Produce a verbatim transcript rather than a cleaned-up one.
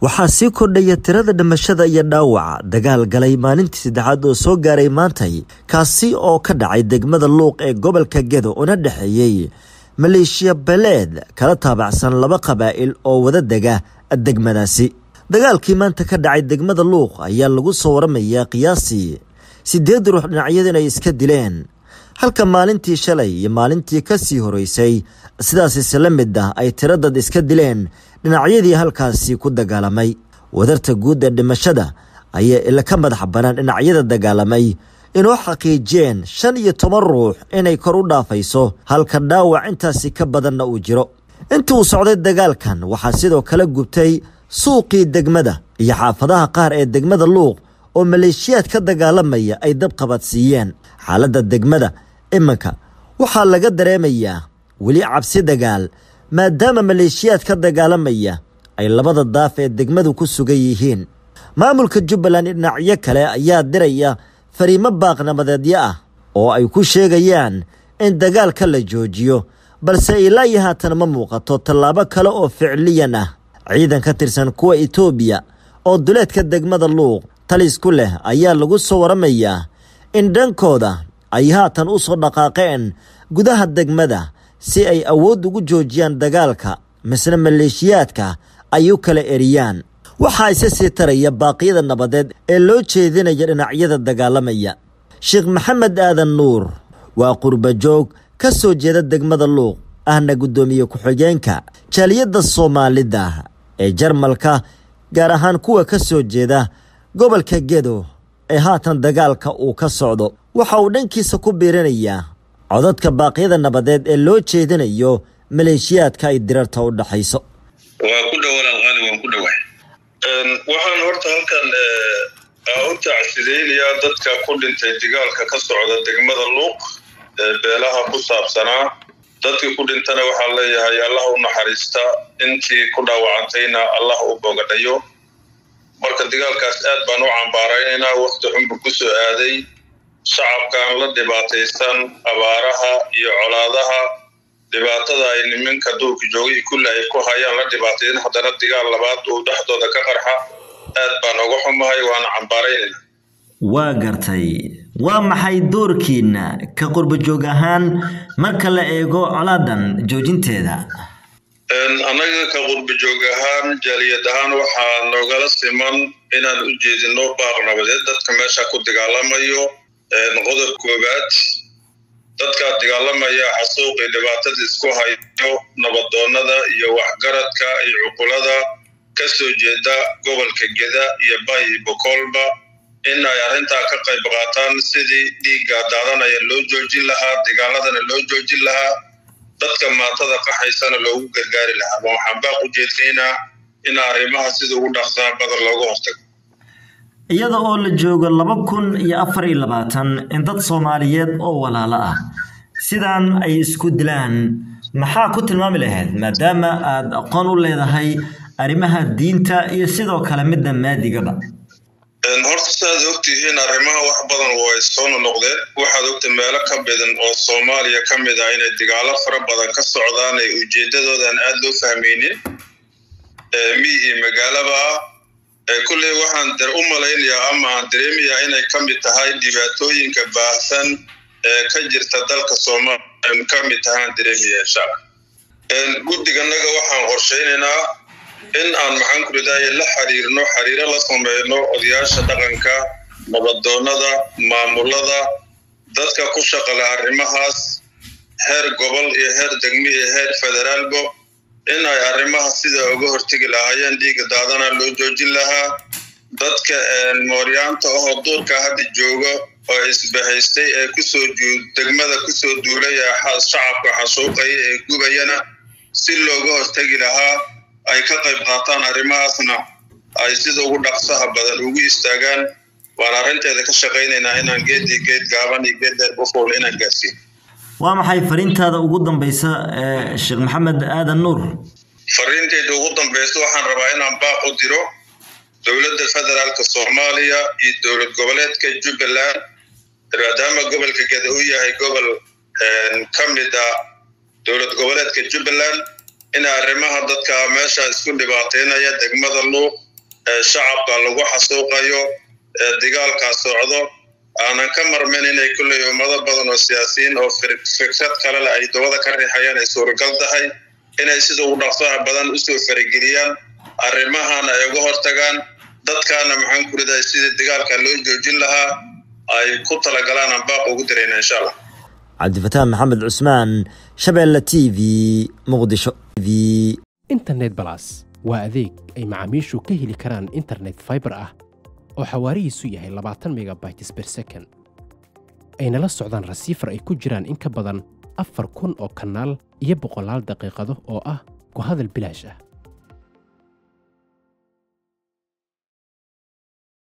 waxaa sii kordhaya tirada dhimashada iyo dhaawaca dagaal galay maalintii saddexaad oo soo gaaray maantay kaasi oo ka dhacay degmada Luuq ee gobolka Gedo una dhaxeeyay maleeshiya beleed kala taabacsan laba qabaa'il oo wada dega degmadaasi. dagaalkii maanta ka dhacay degmada Luuq ayaa lagu soo waramayaa qiyaasii sideed ruux dhinacyada ay iska dileen, halka maalintii shalay iyo maalintii ka sii horeysay sidaas isla mid ah ay tirada iska dileen dhinacyadii halkaasi ku dagaalamay. wadarta guud ee dhimashada ayaa ila ka madax banaan dhinacyada dagaalamay inuu xaqiijiyeen shan iyo toban ruux inay kor u dhaafayso, halka dhaawac intaasi ka badanna uu jiro. intii uu socday dagaalkan waxaa sidoo kale gubtay suuqii degmada iyo xaafadaha qaar ee degmada Luuq oo maleeshiyaad ka dagaalamaya ay dab qabadsiiyeen. xaaladda degmada imanka waxaa laga dareemayaa weli cabsi dagaal maadaama maleeshiyaad ka dagaalamaya ay labada daaf ee degmadu ku sugan yihiin. maamulka Jubbaland dhinacyo kale ayaa diraya fariimo baaqnabadeedyo ah oo ay ku sheegayaan in dagaalka la joojiyo, balse ilaa iyo haatan ma muuqato tallaabo kale oo ficliyan ah. ciidan ka tirsan kuwa Itoobiya oo duleedka degmada Luuq talis ku leh ayaa lagu soo waramayaa in dhankooda ay haatan u soo dhaqaaqeen gudaha degmada si ay awood ugu joojiyaan dagaalka, misna maleeshiyaadka ay u kala eriyaan. waxaa isa sii taraya baaqyada nabadeed ee loo jeedinaya dhinacyada dagaalamaya. Sheekh Maxamed Aadan Nuur waa qurba joog ka soo jeeda degmada Luuq, ahna gudoomiye ku-xigeenka jaaliyadda Soomaalida ee Jarmalka, gaar ahaan kuwa ka soo jeeda gobolka Gedo ee haatan dagaalka uu ka socdo. waxa uu dhankiisa ku biiranayaa codadka baaqyada nabadeed ee loo jeedinayo maleeshiyaadka ay dirarta u dhaxayso. waa ku dhawaan qani waan ku dhawaay een waxaan horta halkan ee u tacsideynaya dadka ku dhintay dagaalka ka socda degmada Luuq ee beelaha ku saabsanaa. dadkii ku dhintana waxaa leeyahay Allah u naxariista, intii ku dhaawacantayna Allah u bogadhayo. marka dagaalkaas aad baan u cambaaraynaa, waqti xun buu ku soo aaday. shacabkan la dhibaataysan abaaraha iyo colaadaha dhibaatada ay nimanka duurka joogay kulli ay ku hayaan la dhibaateen, haddana dagaal labaad uu dhaxdooda ka qarxa. aad baan uga xumahay, waan cambaaraynaa. waa gartay. waa maxay doorkiina ka qurba joog ahaan marka la eego colaadan joojinteeda? een anaga ka qurba joog ahaan jaaliyad ahaan waxaa noogala siman inaan u jeedino baaq nabadeed dadka meesha ku dagaalamayo. een qodob koobaad, dadka dagaalamaya xasuuqi dhibaatada isku hayo nabadoonada iyo waxgaradka iyo cuqulada ka soo jeeda gobolka Geda iyo Bay Bokolba in ay arrinta ka qayb qaataan sidii dhiigga daadanaya loo joojin lahaa, dagaaladana loo joojin lahaa, dadka maatada qaxaysana loogu gargaari lahaa. waxaan baaq u jeedinaynaa in arrimaha sida ugu dhaqsaa badar looga hortago. iyada oo la joogo laba kun iyo afar iyo labaatan in dad Soomaaliyeed oo walaalo ah sidaan ay isku dilaan, maxaa ku tilmaami lahayd maadaama aad aqoon u leedahay arrimaha diinta iyo sidoo kale midda maadigaba? een horta saad ogtihiin arrimaha wax badan way soo noqdeen. waxaad ogtay meelo ka badan oo Soomaaliya ka mid ah inay dagaalo fara badan ka socdaan ay ujeedadoodan aad loo fahmaynin. ee miyi magaalaba ee kulli waxaan dar u malaynayaa ama aan dareemayaa inay ka mid tahay dhibaatooyinka baahsan ee ka jirta dalka Soomaaliya ka mid tahay dareemayaa shacab. een guddiganaga waxaan qorsheynaynaa in aan maxaan ku leeyahay la xiriirno xiriiro la sameeyno odayaasha dhaqanka, nabadoonada, maamulada, dadka ku shaqala arrimahaas heer gobol iyo heer degmo iyo heer federaalbo in ay arrimaha sida uga hortagi lahaayeen dhiigga daadana loo joojin lahaa. dadka een mooryaanta oo duurka hadda jooga oo isbahaystay ee ku soo degmada ku soo duulay shacabka xasuuqay ee gubayana si looga hortagi lahaa ay ka qayb qaataan arrimahaasna ay sida ugu dhaqsaha badan ugu istaagaan. waan arrinteeda ka shaqaynaynaa inaan geedi geed gaaban iyo geed dheer u fool inaan gaarsiin. waa maxay fariintaada ugu dambaysa ee Sheekh Maxamed Aadan Nuur? fariinteeda ugu dambaysa waxaan rabaa inaan baaq u diro dowladda federaalka Soomaaliya iyo dowlad goboleedka Jubbaland, maadaama gobolka Gedo uu yahay gobol een ka mid ah dowlad goboleedka Jubbaland, in arrimaha dadka meesha isku dhibaateynaya degmada Luuq shacabka lagu xasuuqayo dagaalka socdo aanan ka marmin inay kulay ummado badan oo siyaasiyiin oo fikrad kale la ay dowladda ka riixayaan ay suuragal tahay inay sida ugu dhaqsaha badan u soo farageliyaan arrimahan ay uga hortagaan dadkaana maxaan ku riday sida dagaalka loo joojin lahaa ay ku talagalaan baaq ugu dirayna insha Allah. cabdifataax maxamed cusmaan, Shabeelle T V, Muqdisho. internet plus waa adeeg ay macaamiishu ka heli karaan internet fiber ah oo xawaarihiisu yahay labaatan megabytes per second ayna la socdaan rasiifar ay ku jiraan in ka badan afar kun oo kanaal iyo boqolaal daqiiqado oo ah ku hadal bilaash ah.